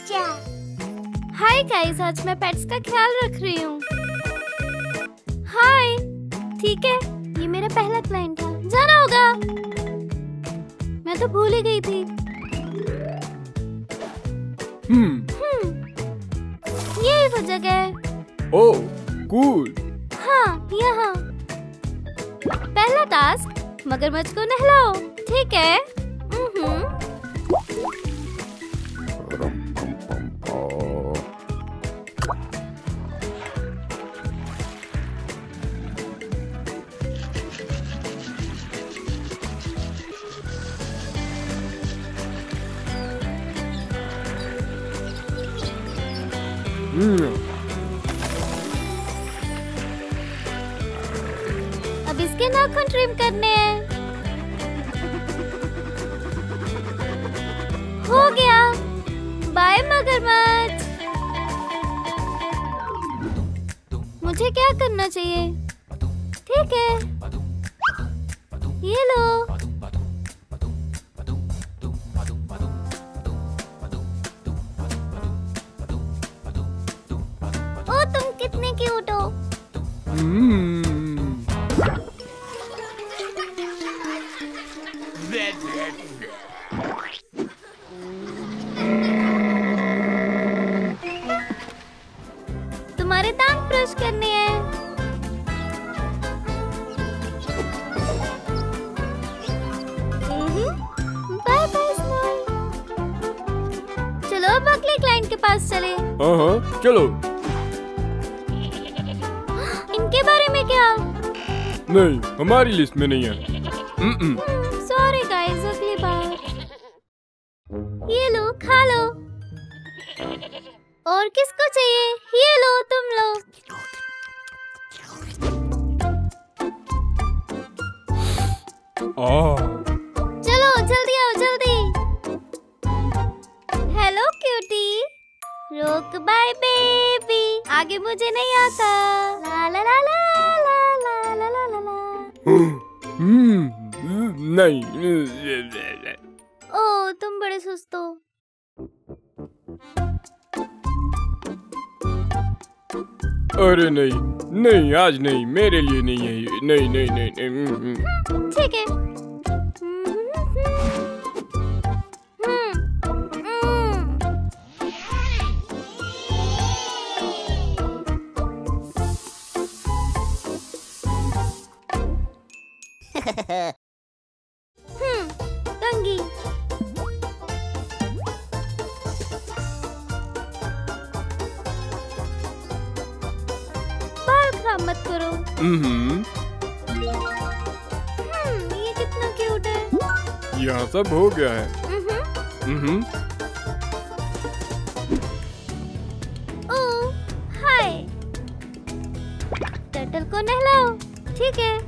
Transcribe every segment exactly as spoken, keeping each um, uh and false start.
बच्चा। Hi guys, आज मैं पेट्स का ख्याल रख रही हूँ। हाय, ठीक है, ये मेरा पहला क्लाइंट था। जाना होगा। मैं तो भूल ही गई थी। हम्म हम्म, ये वो जगह है। Oh cool. हाँ, यहाँ। पहला टास्क, मगरमच्छ को नहलाओ। ठीक है। हम्म। अब इसके नाखून ट्रिम करने हैं। हो गया। बाय मगरमच्छ। मुझे क्या करना चाहिए? ठीक है, ये लो। ओ, तुम कितने क्यूट हो। तुम्हारे दांत ब्रश करने हैं। Bye bye smile. चलो अब अगले क्लाइंट के पास चले। हाँ चलो। इनके बारे में क्या? नहीं, हमारी लिस्ट में नहीं है। सॉरी गाइस, अगली बार। ये लो, खा लो। और किसको चाहिए? ये लो, तुम लो। आह, चलो जल्दी आओ, जल्दी। Hello cutie. रोक बाय बेबी। आगे मुझे नहीं आता। ला ला ला ला ला ला ला ला ला। हम्म, नहीं। ओ, तुम बड़े सुस्त हो। अरे नहीं नहीं, आज नहीं, मेरे लिए नहीं है ये। नहीं नहीं नहीं नहीं। ठीक है। हम्म, कंघी। बाल खराब मत करो। हम्म, हम्म, ये कितना क्यूट है। यहाँ सब हो गया है। हम्म, ओह, हाय। टर्टल को नहलाओ। ठीक है।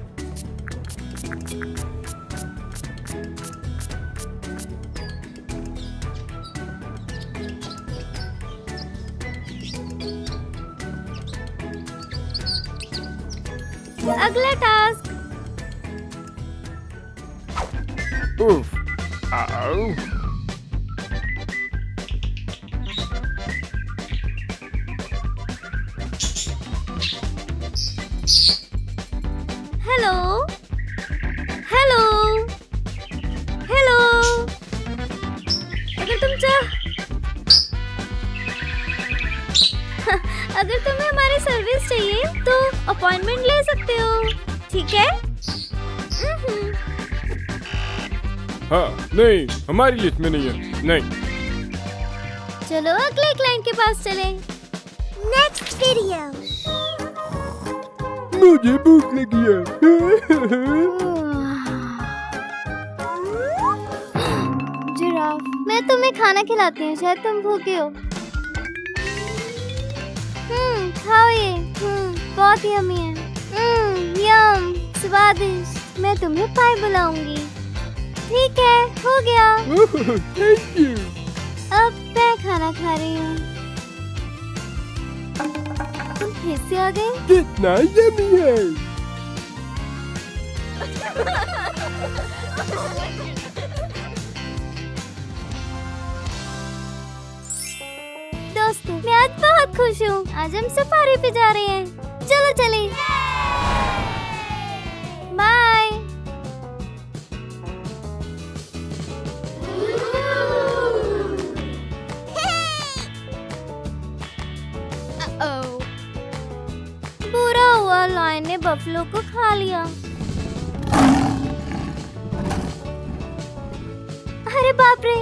अगला टास्क। उफ, आओ। Hello, hello, hello. अगर तुम चाह अगर तुम्हें हमारी सर्विस चाहिए तो अपॉइंटमेंट ले सकते हो। ठीक है। हम्म। हाँ नहीं, हमारी लिस्ट में नहीं है। नहीं। चलो अगले क्लाइंट के पास चले। Next video. मुझे भूख लगी है। जिराफ, मैं तुम्हें खाना खिलाती हूँ, शायद तुम भूखे हो। हम्म, खाओ ये। हम्म, बहुत यम्मी है। हम्म, यम, स्वादिष्ट। मैं तुम्हें पाई बुलाऊंगी। ठीक है, हो गया। Thank you. अब मैं खाना खा रही हूँ। तुम फिर से आ गए। कितना यम्मी है। दोस्त। मैं आज बहुत खुश हूँ। आज हम सफारी पे जा रहे हैं। चलो चले। बाय। बुरा हुआ, लायन ने बफलो को खा लिया। अरे बाप रे।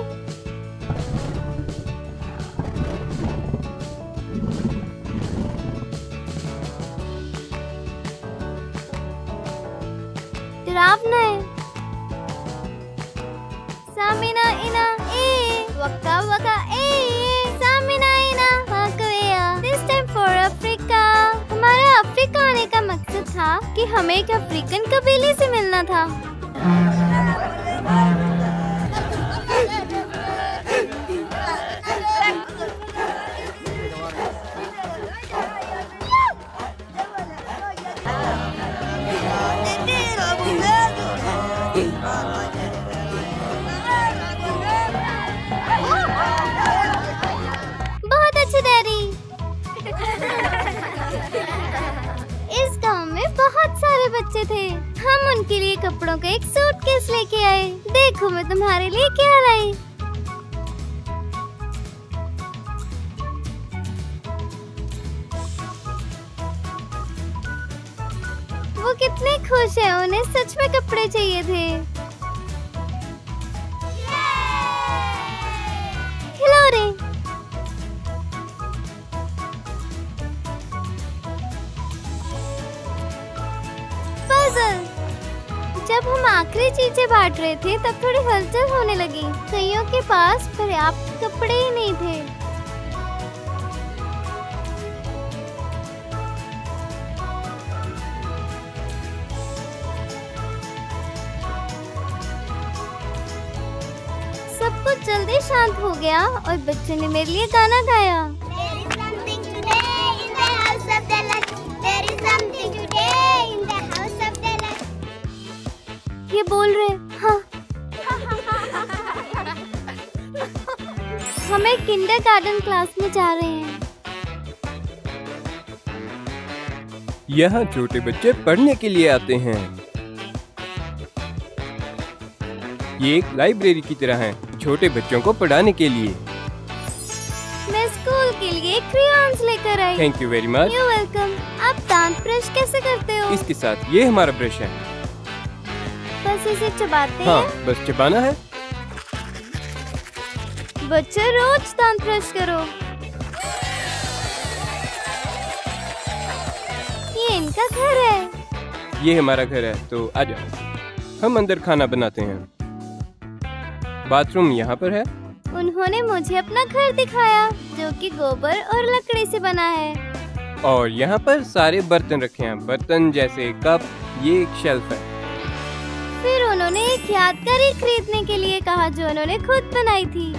डरावना है। सामिना इना ए वक्का वक्का ए सामिना इना वाकवेया। This time for Africa. हमारा अफ्रीका आने का मकसद था कि हमें एक अफ्रीकन कबीले से मिलना था। बहुत अच्छे डैडी। इस गांव में बहुत सारे बच्चे थे। हम उनके लिए कपड़ों का एक सूटकेस लेके आए। देखो मैं तुम्हारे लिए क्या लाई। वो कितने खुश हैं। उन्हें सच में कपड़े चाहिए थे। खिलौने। पजल। जब हम आखिरी चीजें बांट रहे थे तब थोड़ी हलचल होने लगी। कईयों के पास पर्याप्त कपड़े ही नहीं थे। सब कुछ जल्दी शांत हो गया और बच्चों ने मेरे लिए गाना गाया। ये बोल रहे हाँ। हम एक किंडरगार्टन क्लास में जा रहे हैं। यहाँ छोटे बच्चे पढ़ने के लिए आते हैं। ये एक लाइब्रेरी की तरह है, छोटे बच्चों को पढ़ाने के लिए। मैं स्कूल के लिए क्रेयॉन्स लेकर आई। Thank you very much. You welcome. आप दांत ब्रश कैसे करते हो? इसके साथ ये हमारा ब्रश है। बस इसे चबाते हाँ, हैं। बस चबाना है। बच्चे रोज दांत ब्रश करो। ये इनका घर है। ये हमारा घर है, तो आ जाओ। हम अंदर खाना बनाते हैं। बाथरूम यहाँ पर है। उन्होंने मुझे अपना घर दिखाया जो कि गोबर और लकड़ी से बना है। और यहाँ पर सारे बर्तन रखे हैं, बर्तन जैसे कप। ये एक शेल्फ है। फिर उन्होंने एक यादगारी खरीदने के लिए कहा जो उन्होंने खुद बनाई थी।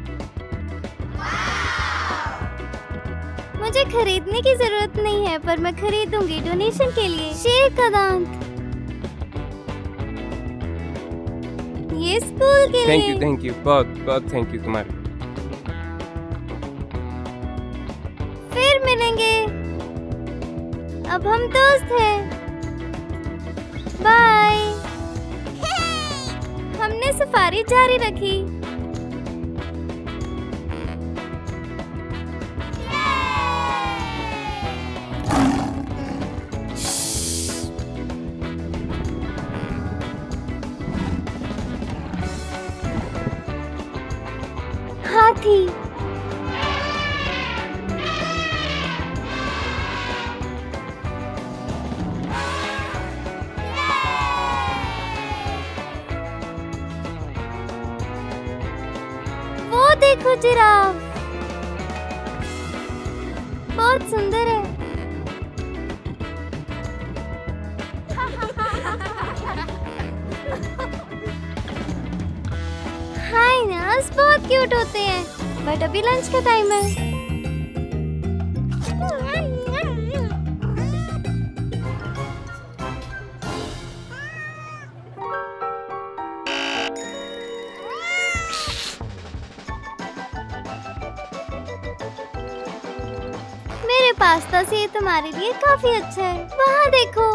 मुझे खरीदने की जरूरत नहीं है, पर मैं खरीदूंगी डोनेशन के लिए। शेर का दांत। ये स्कूल के थैंक लिए। यू थैंक यू बहुत बहुत थैंक यू तुम्हारे। फिर मिलेंगे। अब हम दोस्त हैं। बाय। हमने सफारी जारी रखी। हाथी। वो देखो जिराफ, बहुत सुंदर है। हाइनास बहुत क्यूट होते हैं, बट अभी लंच का टाइम है। पास्ता से ये तुम्हारे लिए काफी अच्छा है। वहाँ देखो।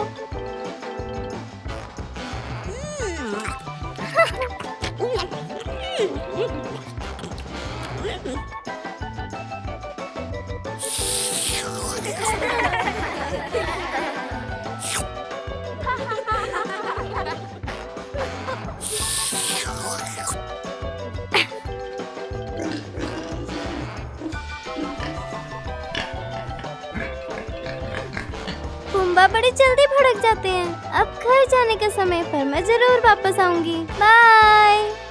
पुम्बा बड़ी जल्दी भड़क जाते हैं। अब घर जाने का समय, पर मैं जरूर वापस आऊंगी। बाय।